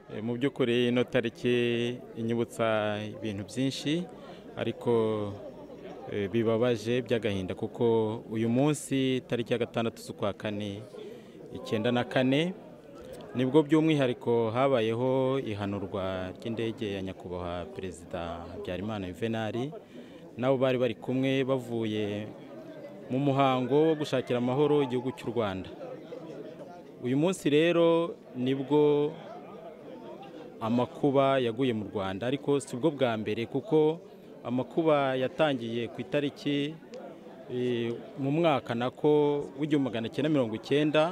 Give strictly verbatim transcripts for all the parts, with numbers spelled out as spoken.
mu by'ukuri ino tariki inyibutsa ibintu byinshi ariko bibabaje by'agahinda kuko uyu munsi tariki ya gatandatu z'ukwa kane icyenda na kane nibwo by'umwihariko habayeho ihanurwa ry'indege ya nyakubahwa perezida Habyarimana Juvenal nabo bari bari kumwe bavuye mu muhango wo gushakira amahoro igihugu cy'u Rwanda. Uyu munsi rero nibwo amakuba yaguye mu Rwanda, ariko si bwo bwa mbere kuko amakuba yatangiye ku itariki mu mwaka nako w'igihumbi magana cyenda mirongo icyenda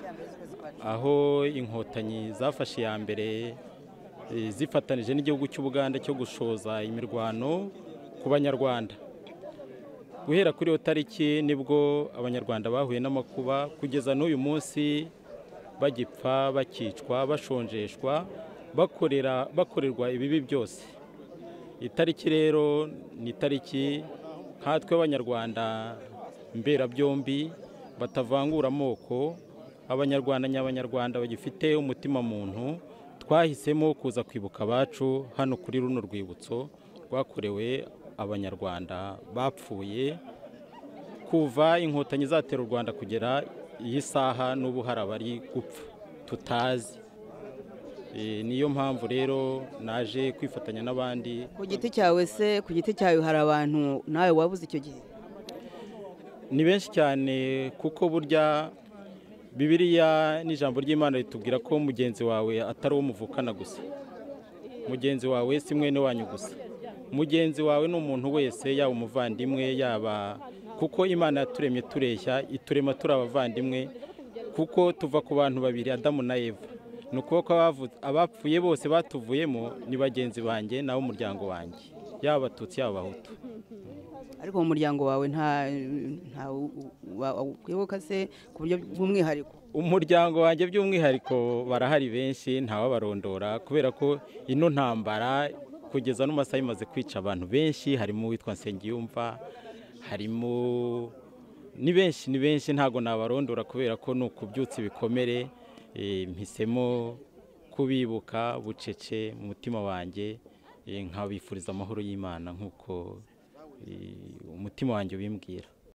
aho inkotanyi zafashe ya mbere zifatanije n'igihugu cy'u Buganda cyo gushoza imirwano ku banyarwanda. Guhera kuri iyo tariki nibwo abanyarwanda bahuye n'amakuba kugeza n'uyu munsi bagipfa, bakicwa, bashonjeshwa, bakorera bakorerwa ibibi byose. Itariki rero ni itariki nkatwe abanyarwanda mbera byombi batavangura amoko, abanyarwanda nyabanyarwanda bagifite umutima muntu, twahisemo kuza kwibuka abacu hano kuri runo rwibutso rwakorewe abanyarwanda bapfuye kuva inkotanyi zatera u Rwanda kugera iyi saha, n'ubu hari abari gupfa tutazi. Niyo mpamvu rero naje kwifatanya n'abandi. Ku giti cyawe se, ku giti cyawe hari abantu nawe wabuze icyo gihe? Ni benshi cyane kuko burya Bibiliya n'ijambo ry'Imana ritubwira ko mugenzi wawe atari uwo muvukana gusa, mugenzi wawe si mwene wanyu gusa, mugenzi wawe ni umuntu wese, yaba umuvandimwe yaba, kuko Imana yaturemye tureshya, iturema turi abavandimwe kuko tuva ku bantu babiri, Adamu na Eva. Ni ukuvuga ko abapfuye bose batuvuyemo ni bagenzi banjye nabo umuryango wanjye, yaba Abatutsi yaba Abahutu. Ariko mu muryango wawe nta kwibuka se ku buryo bw'umwihariko? Umuryango wanjye by'umwihariko barahari benshi, ntawabarondora kubera ko ino ntambara kugeza n'amasaha imaze kwica abantu benshi, harimo uwitwa Nsengiyumva, harimo ni benshi ni benshi ntago nabarondora kubera ko ni ukubyutsa ibikomere. Mpisemo kubibuka bucece mu mutima wanjye, nkabifuriza amahoro y'Imana nk'uko umutima wanjye ubimbwira.